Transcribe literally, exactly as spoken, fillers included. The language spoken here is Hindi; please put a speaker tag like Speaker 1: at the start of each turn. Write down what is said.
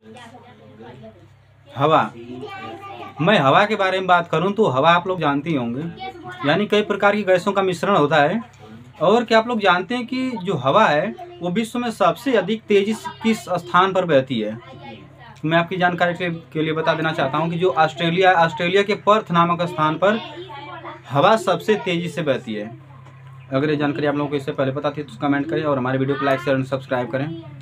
Speaker 1: हवा, मैं हवा के बारे में बात करूं तो हवा आप लोग जानते ही होंगे, यानी कई प्रकार की गैसों का मिश्रण होता है। और क्या आप लोग जानते हैं कि जो हवा है वो विश्व में सबसे अधिक तेजी से किस स्थान पर बहती है? मैं आपकी जानकारी के लिए बता देना चाहता हूं कि जो ऑस्ट्रेलिया ऑस्ट्रेलिया के पर्थ नामक स्थान पर हवा सबसे तेजी से बहती है। अगर ये जानकारी आप लोगों को इससे पहले पता थी तो कमेंट करें और हमारे वीडियो को लाइक शेयर और सब्सक्राइब करें।